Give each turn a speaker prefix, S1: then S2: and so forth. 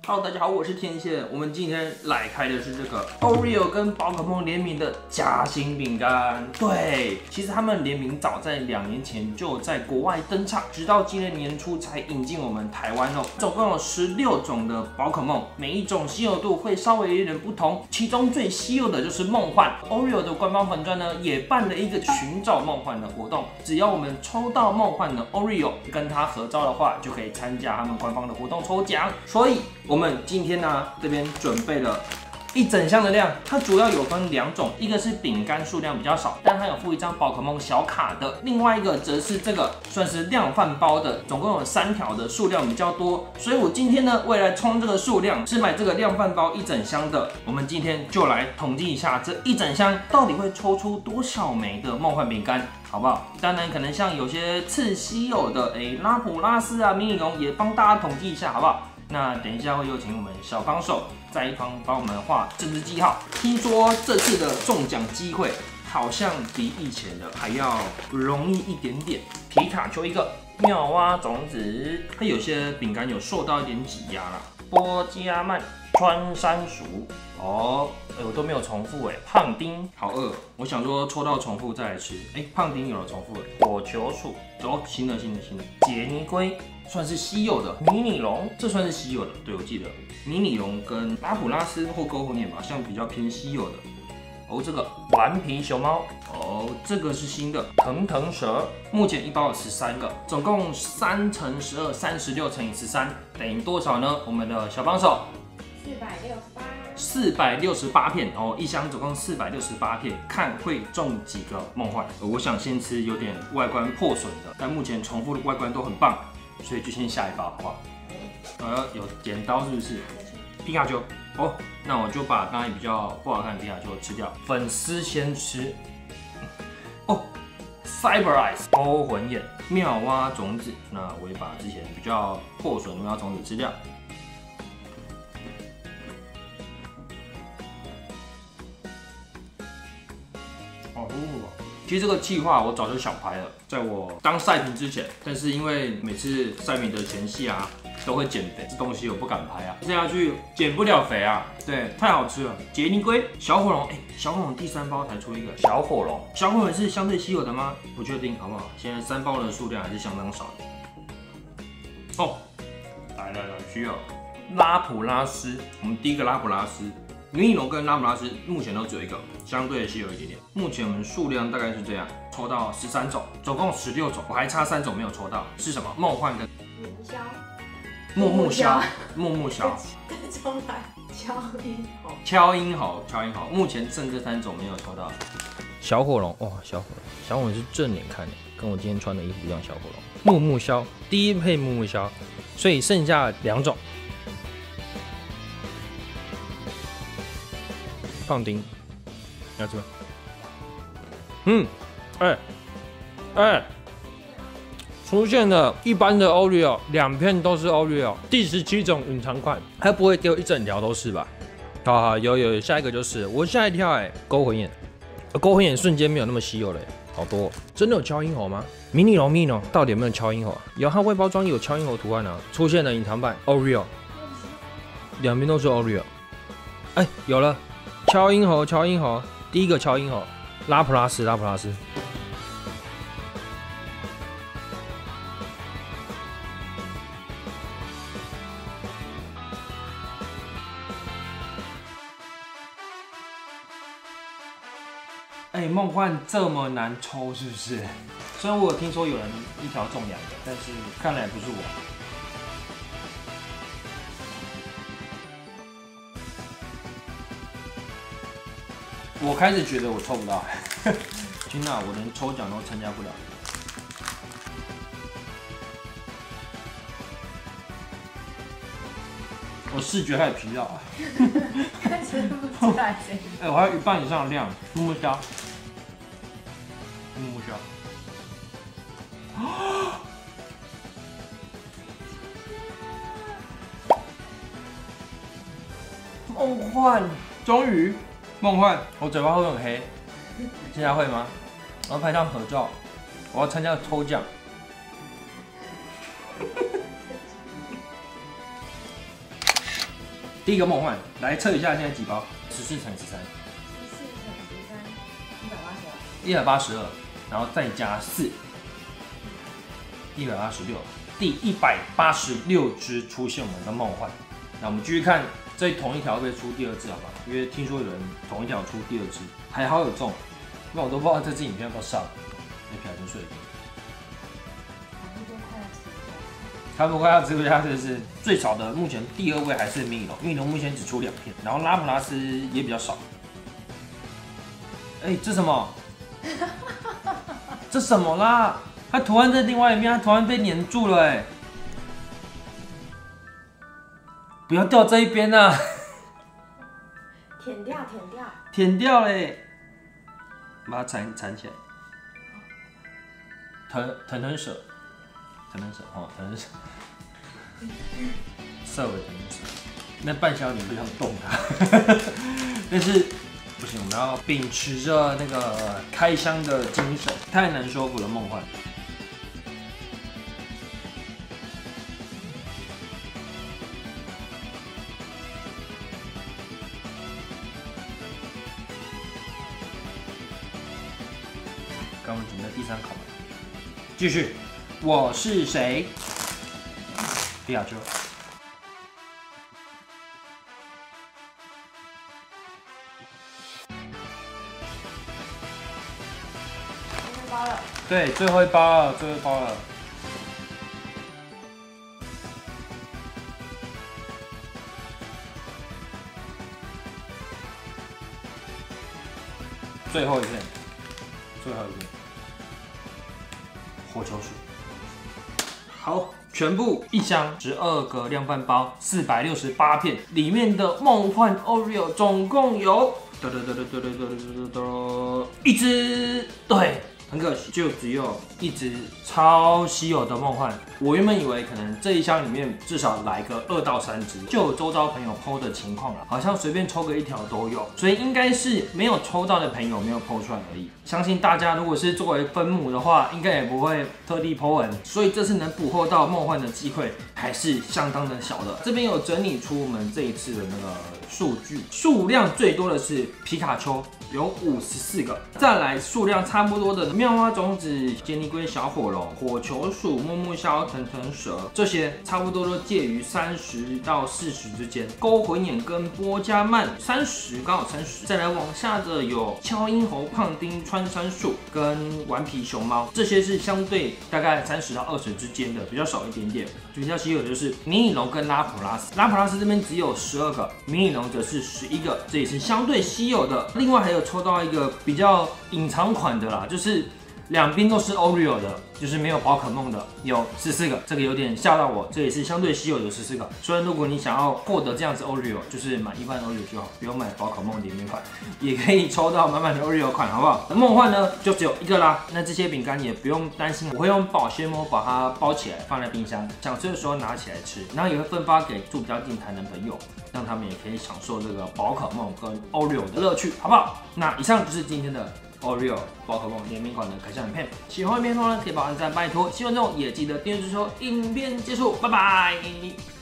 S1: Hello， 大家好，我是天线。我们今天来开的是这个 Oreo 跟宝可梦联名的夹心饼干。对，其实他们联名早在2年前就在国外登场，直到今年年初才引进我们台湾哦。总共有16种的宝可梦，每一种稀有度会稍微有点不同。其中最稀有的就是梦幻。Oreo 的官方粉专呢也办了一个寻找梦幻的活动，只要我们抽到梦幻的 Oreo， 跟他合照的话，就可以参加他们官方的活动抽奖。所以我们今天呢，这边准备了一整箱的量，它主要有分2种，一个是饼干数量比较少，但它有附一张宝可梦小卡的；另外一个则是这个算是量贩包的，总共有3条的，数量比较多。所以我今天呢，为了冲这个数量，是买这个量贩包一整箱的。我们今天就来统计一下这一整箱到底会抽出多少枚的梦幻饼干。好不好？当然，可能像有些次稀有的，拉普拉斯啊、迷你龙也帮大家统计一下，好不好？那等一下会有请我们小帮手在一旁帮我们画政治记号。听说这次的中奖机会好像比以前的还要容易一点点。皮卡丘一个，妙蛙种子，它有些饼干有受到一点挤压啦。波加曼、穿山鼠，哦，我都没有重复哎。胖丁，好饿，我想说抽到重复再来吃。胖丁有了重复了。火球鼠，哦，新的。杰尼龟算是稀有的。迷你龙，这算是稀有的，对我记得。迷你龙跟拉普拉斯或勾魂眼吧，像比较偏稀有的。哦，这个顽皮熊猫，哦，这个是新的。腾蛇，目前一包有13个，总共3乘12，36乘以13等于多少呢？我们的小帮手468片哦，一箱总共468片，看会中几个梦幻。我想先吃有点外观破损的，但目前重复的外观都很棒，所以就先下一包，好不好？有剪刀是不是？皮卡丘。哦，那我就把刚才比较不好看的皮卡丘吃掉。粉丝先吃。哦 ，Cyber Eyes 勾魂眼、妙蛙种子，那我也把之前比较破损的妙蛙种子吃掉。哦，其实这个计划我早就想拍了，在我当赛评之前，但是因为每次赛评的前戏啊。都会减肥，这东西我不敢拍啊，吃下去减不了肥啊。对，太好吃了。杰尼龟、小火龙，小火龙第3包才出一个小火龙，小火龙是相对稀有的吗？不确定，好不好？现在3包的数量还是相当少的。哦，来，需要拉普拉斯，我们第一个拉普拉斯，迷你龙跟拉普拉斯目前都只有一个，相对稀有一点点。目前我们数量大概是这样，抽到13种，总共16种，我还差3种没有抽到，是什么？梦幻跟木木枭，
S2: 重来，
S1: 敲音猴，目前剩这3种没有抽到。小火龙，哇，小火龙是正脸看的，跟我今天穿的衣服一样。小火龙，木木枭，第一配木木枭，所以剩下2种。胖丁，要这个，出现了一般的 Oreo， 2片都是 Oreo， 第17种隐藏款，它不会给我一整条都是吧？好，有，下一个就是我吓一跳勾魂眼，勾魂眼瞬间没有那么稀有了好多，真的有敲音猴吗？迷你龙到底有没有敲音猴啊？有，它外包装有敲音猴图案啊，出现了隐藏版 Oreo， 2边都是 Oreo， 有了，敲音猴，第一个敲音猴，拉普拉斯。梦幻这么难抽是不是？虽然我有听说有人一条中2个，但是看来不是我。我开始觉得我抽不到，天哪，我连抽奖都参加不了。我视觉开始疲劳啊。
S2: 开始不出来声音。
S1: 我还有1半以上的量，木木枭。梦幻，终于梦幻，我嘴巴会很黑，现在会吗？我要拍张合照，我要参加抽奖。 第一个梦幻，来测一下现在几包？14乘13，14
S2: 乘13，182。
S1: 182，然后再加4，186，第186只出现我们的梦幻。那我们继续看，这同一条会不会出第二只，好不好？因为听说有人同一条出第二只，还好有中，不然我都不知道这支影片要不要上。那瓢真睡。差不多快要吃不下去，是最少的。目前第2位还是密龙，密龙目前只出2片，然后拉普拉斯也比较少。哎，这什么？这什么啦？它图案在另外一边，它图案被粘住了哎！不要掉这一边啊！
S2: 舔掉，舔掉，
S1: 舔掉嘞！把它缠起来。腾蛇。腾蛇哦，腾蛇，色为腾蛇。那半小你不想动它，但是不行，我们要秉持着那个开箱的精神，太难收服了梦幻。刚刚准备第3口，继续。我是谁？皮卡丘。
S2: 最后一包了。
S1: 对，最后一包了，最后一包了。最后一片，最后一片。火球鼠。好，全部一箱12个量贩包，468片，里面的梦幻 Oreo 总共有1只，对，很可惜，就只有1只超稀有的梦幻。我原本以为可能这一箱里面至少来个2到3只，就有周遭朋友 PO 的情况了，好像随便抽个1条都有，所以应该是没有抽到的朋友没有 PO 出来而已。相信大家如果是作为分母的话，应该也不会特地 PO 文，所以这次能捕获到梦幻的机会还是相当的小的。这边有整理出我们这一次的那个数据，数量最多的是皮卡丘，有54个，再来数量差不多的妙蛙种子、杰尼龟、小火龙、火球鼠、木木枭、腾蛇，这些差不多都介于30到40之间。勾魂眼跟波加曼30，刚好30。再来往下的有敲鹰猴、胖丁、穿山鼠跟顽皮熊猫，这些是相对大概30到20之间的，比较少一点点。比较稀有的就是迷你龙跟拉普拉斯，拉普拉斯这边只有12个，迷你龙则是11个，这也是相对稀有的。另外还有抽到一个比较隐藏款的啦，就是两边都是 Oreo 的，就是没有宝可梦的，有14个，这个有点吓到我，这也是相对稀有的14个。虽然如果你想要获得这样子 Oreo， 就是买一般 Oreo 就好，不用买宝可梦联名款，也可以抽到满满的 Oreo 款，好不好？梦幻呢就只有1个啦，那这些饼干也不用担心，我会用保鲜膜把它包起来，放在冰箱，想吃的时候拿起来吃，然后也会分发给住比较近台的朋友，让他们也可以享受这个宝可梦跟 Oreo 的乐趣，好不好？那以上就是今天的Oreo 宝可梦联名款的开箱影片，喜欢影片的话呢，可以帮我按赞，拜托。喜欢这种也记得订阅支持。影片结束，拜拜。